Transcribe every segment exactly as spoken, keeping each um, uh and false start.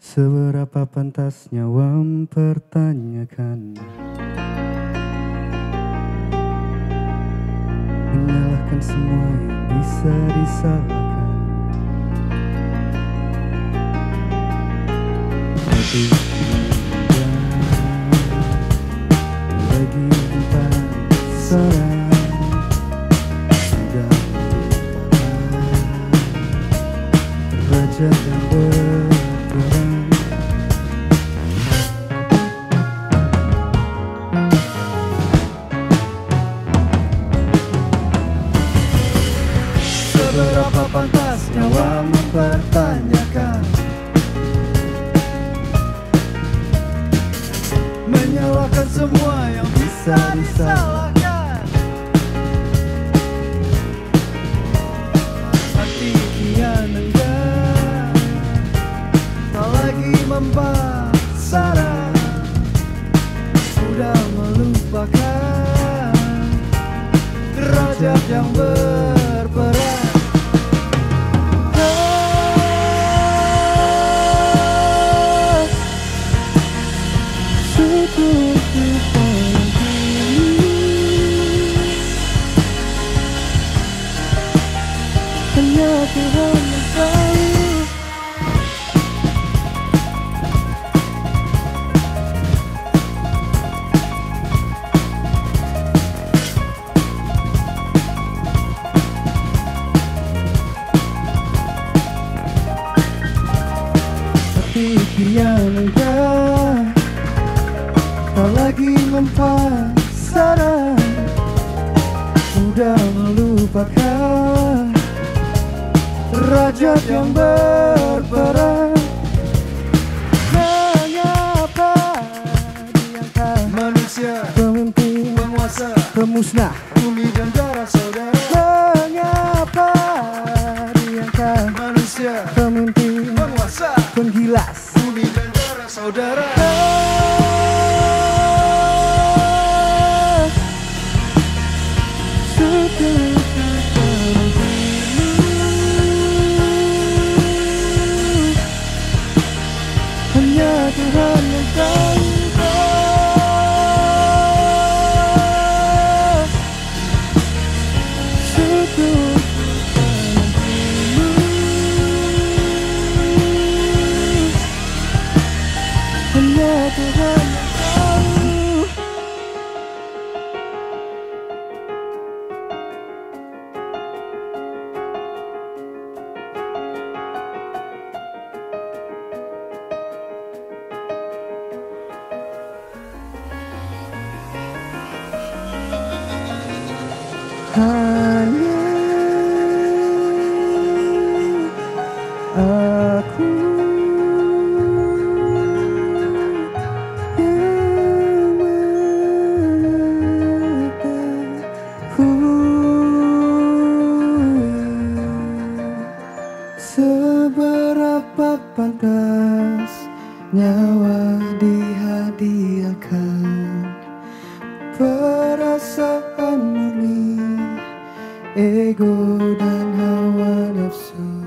Seberapa pantas nyawa mempertanyakan, menyalahkan semua yang bisa disalahkan. Tapi lagi entah seorang sudah raja yang berperang. Seberapa pantas nyawa mempertanyakan, menyalahkan semua yang bisa disalahkan. Hati kian enggan, tak lagi membasara, sudah melupakan derajat yang berperan. Hanya Tuhan yang tahu. Hati kian enggan, tak lagi mempasara, sudah melupakan derajat yang berperan. Mengapa diangkat manusia, pemimpin, penguasa, pemusnah bumi dan darah saudara? Mengapa diangkat manusia, pemimpin, penguasa, penggilas bumi dan darah saudara? Hanya Tuhan yang tahu. Hanya Tuhan yang tahu. Hanya aku yang mengetahui seberapa pantas nyawa dihadiahkan. Perasaan murni, ego dan hawa nafsu,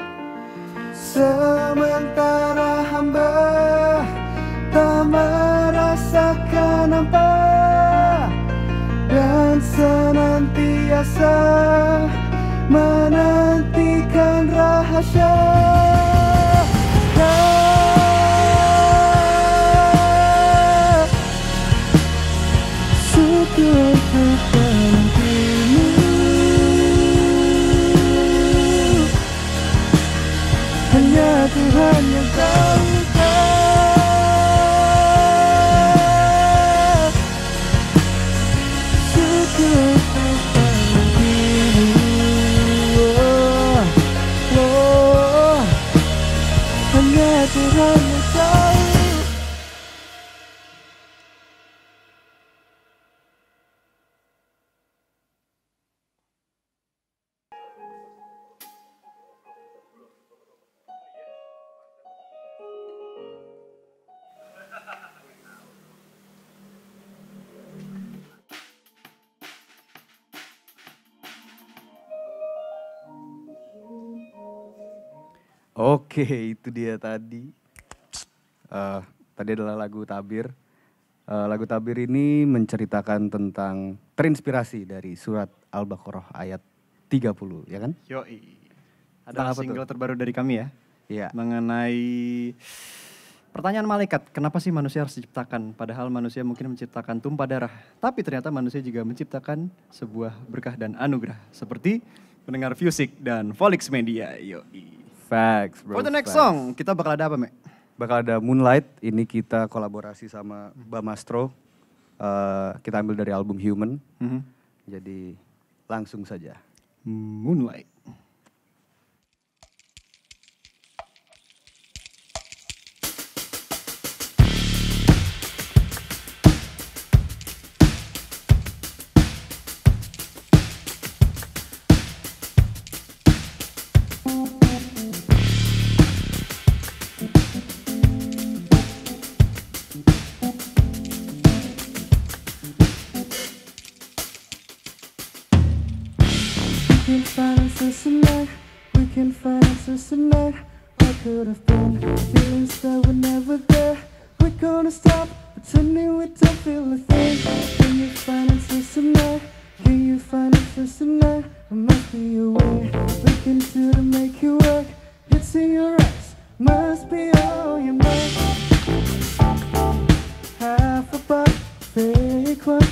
sementara hamba tak merasakan hampa dan senantiasa menantikan rahasia. Syukur menantimu, hanya Tuhan yang tahu. Syukur menantimu, oh, oh, hanya Tuhan yang tahu. Oke, itu dia tadi Uh, tadi adalah lagu Tabir. Uh, lagu Tabir ini menceritakan tentang terinspirasi dari surat Al-Baqarah ayat tiga puluh, ya kan? Yoi. Adalah single tuh? terbaru dari kami ya. Iya. Mengenai pertanyaan malaikat, kenapa sih manusia harus diciptakan? Padahal manusia mungkin menciptakan tumpah darah. Tapi ternyata manusia juga menciptakan sebuah berkah dan anugerah. Seperti pendengar Fusik dan Volix Media. Yoi. Facts bro. For the next facts. song, kita bakal ada apa, Mek? Bakal ada Moonlight, ini kita kolaborasi sama Bamastro. Uh, kita ambil dari album Human. Mm-hmm. Jadi langsung saja. Moonlight. We can find answers tonight, we can find answers tonight. What could have been, feelings that were never there. We're gonna stop pretending we don't feel a thing. Can you find answers tonight, can you find answers tonight? There must be a way we can do to make you work. It's in your eyes, must be all you know. Half a buck, fake one.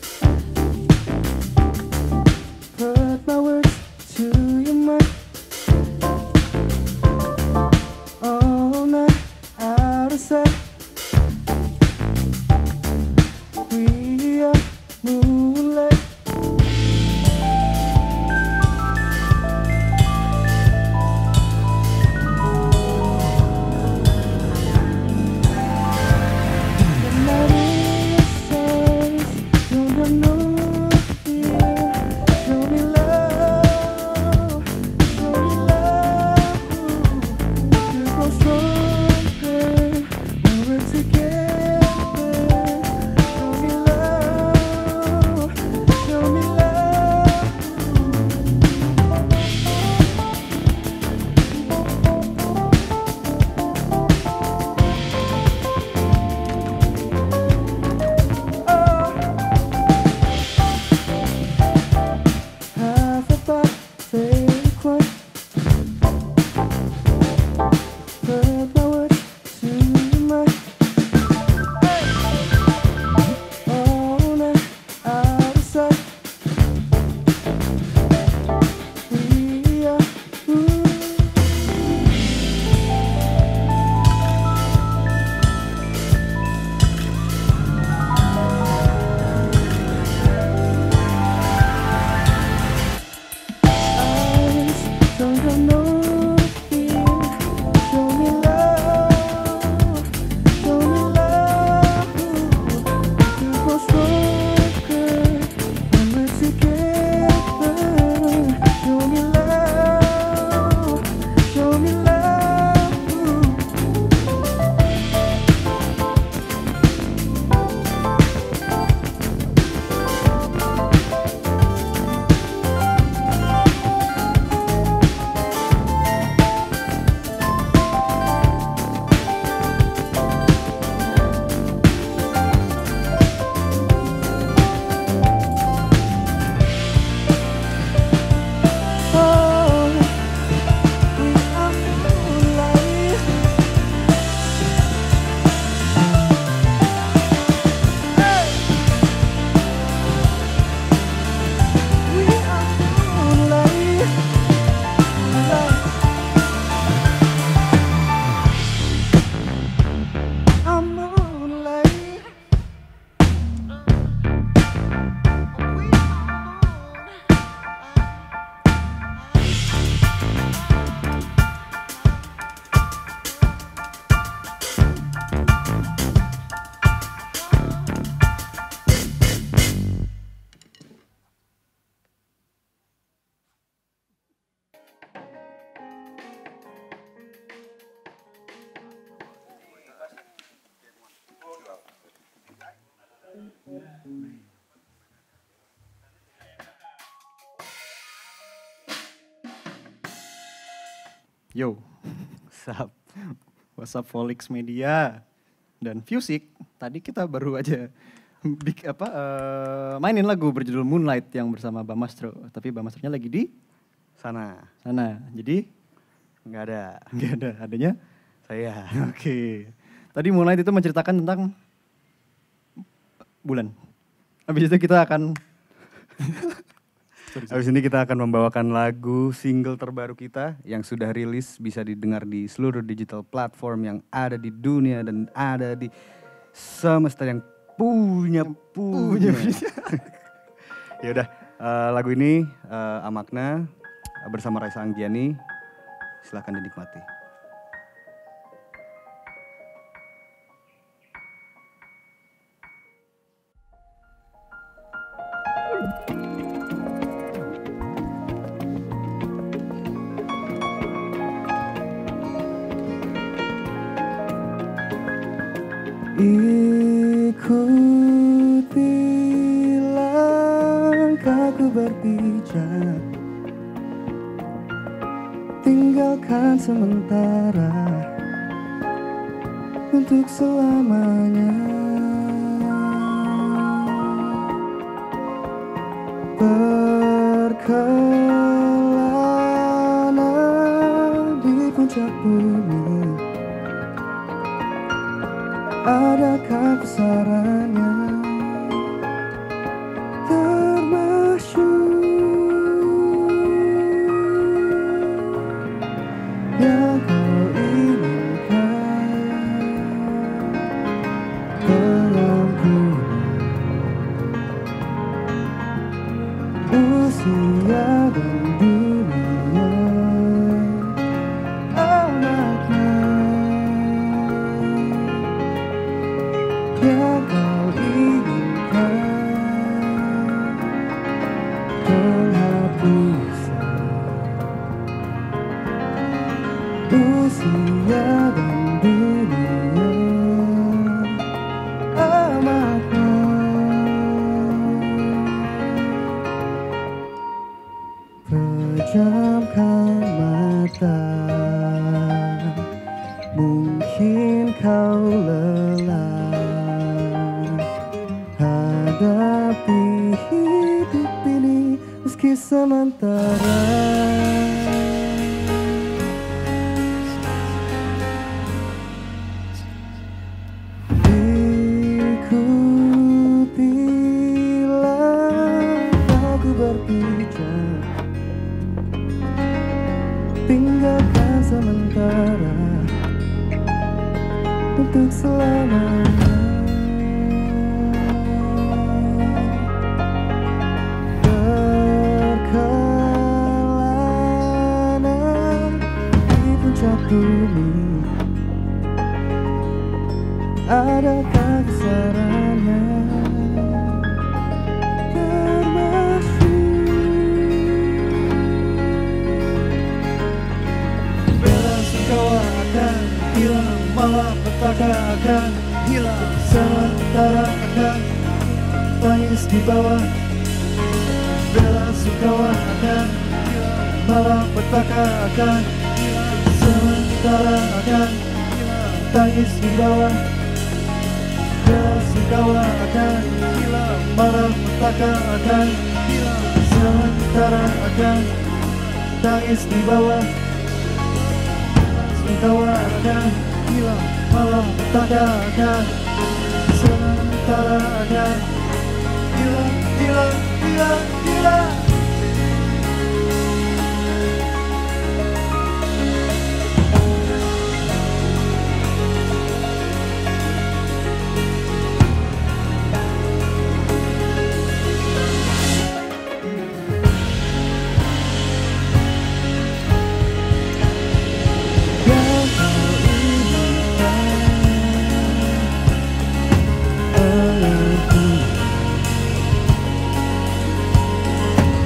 Put my words to your mind. All night, out of sight. We are moonlight. The night is silence, don't have no fear. Show me love, show me love. You grow stronger when we're together. Show me love, show me love. Oh. Half a buck, fake one. Put my words to your mind. All night, out of sight. We are eyes, don't have no fear. Show me love, show me love. You grow stronger when we're together. Show me love, show me love. Oh, we are moonlight. Hey, we are moonlight. Moonlight. I'm moonlight. We Yo, Sap. what's up Volix Media? dan Fusik. Tadi kita baru aja big, apa, uh, mainin lagu berjudul Moonlight yang bersama Bamastro. Tapi Bamastronya lagi di Sana. sana. Jadi Nggak ada. nggak ada, adanya Saya. Oke. Tadi Moonlight itu menceritakan tentang bulan. Habis itu kita akan sorry, sorry. Habis ini kita akan membawakan lagu single terbaru kita yang sudah rilis, bisa didengar di seluruh digital platform yang ada di dunia dan ada di semesta yang punya punya. Ya udah, uh, lagu ini uh, Amakna bersama Raisa Anggiani. Silahkan dinikmati. Ikuti langkahku berpijak, tinggalkan sementara untuk selamanya. Berkelana di puncak bumi, adakah besarannya termasyur yang kau inginkan dalam usia dan dunia. Anaknya yang kau inginkan penghapusan usia dan dunia. Amatnya pejamkan mata, mungkin kau lelah hadapi hidup ini meski sementara. Ikutilah aku berpijak, tinggalkan sementara untuk selamanya. Berkelana di puncak bumi, adakah besarannya termasyur. bela sungkawa akan hilang, malapetaka akan hilang, sementara akan tangis di bawah. Bela sungkawa akan hilang, malapetaka akan hilang, sementara akan tangis di bawah. Bela sungkawa akan hilang, malapetaka akan hilang, sementara akan tangis di bawah. Sungkawa akan hilang, malapetaka akan sementara akan hilang, hilang, hilang, hilang. Yang kau inginkan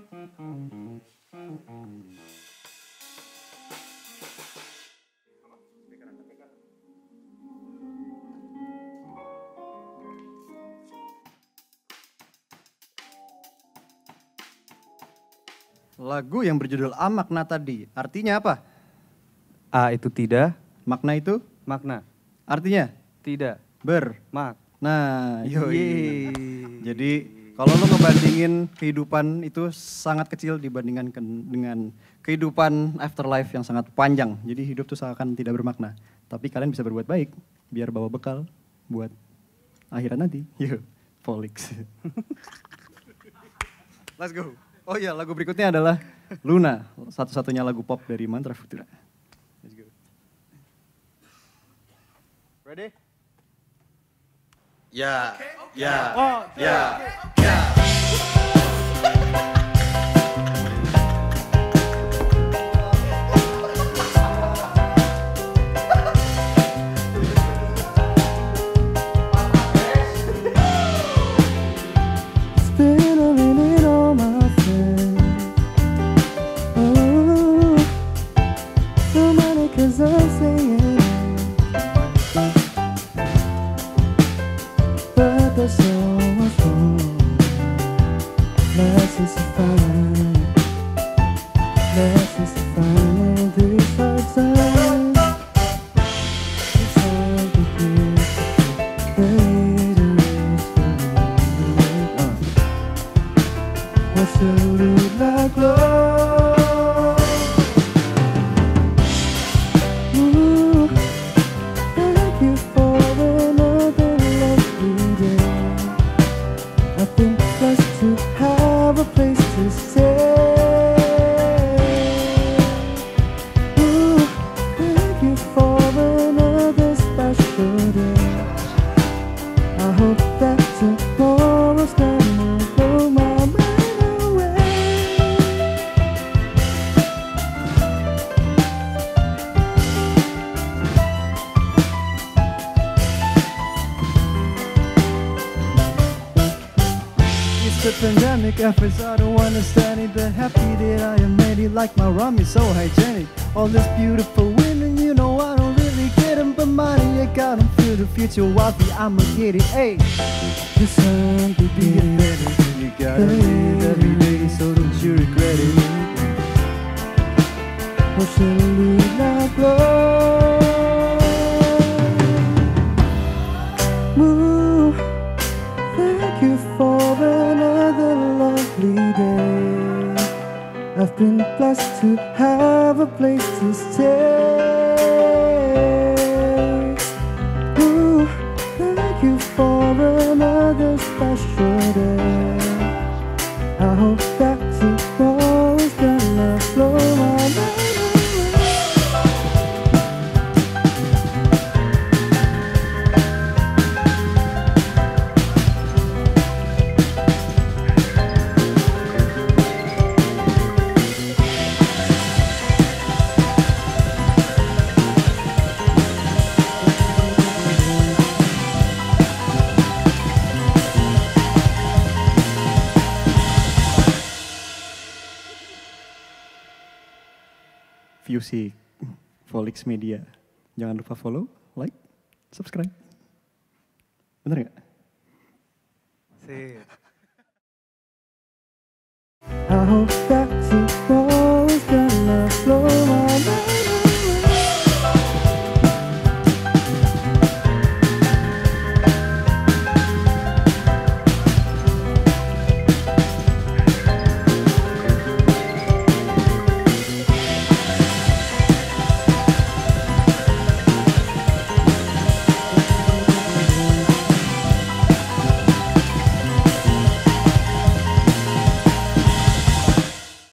Lagu yang berjudul A Makna tadi, artinya apa? A itu tidak, Makna itu makna. artinya Tidak, ber. mak. Nah, yoi. Yeay. Jadi kalau lo ngebandingin kehidupan itu sangat kecil dibandingkan ken- dengan kehidupan afterlife yang sangat panjang. Jadi hidup tuh seakan tidak bermakna. Tapi kalian bisa berbuat baik biar bawa bekal buat akhirat nanti. Yo, Polix. Let's go. Oh iya, lagu berikutnya adalah Luna, satu-satunya lagu pop dari Mantra Futura. Let's go. Ready? Ya, ya, Oh, ya, ya. It's been a minute, all my friends. Oh, so many cause I'm saying, but there's so much more. Less is fine, less is fine. These hard times, it's hard to hear. Later is for me. Uh. What should look like love? Ooh, thank you for another lovely day. I've been blessed to have a place to stay. Ooh, thank you for another special day. I hope that tomorrow's gonna blow my mind away. It's the pandemic efforts, I don't understand it. But happy that I am made it, like my rum is so hygienic. All this beautiful women, you know I don't really get them. But money, I got them, feel the future wealthy, I'ma get it, ayy. The sun Be begins. better, you gotta live every day, so don't you regret it. What should look like love? Ooh, thank you for another lovely day. I've been blessed to have a place to stay. Ooh, thank you for another special day. I hope that tomorrow's gonna blow my mind away. Fusik, Volix Media. Jangan lupa follow, like, subscribe. Bener gak? Sip. I hope that tomorrow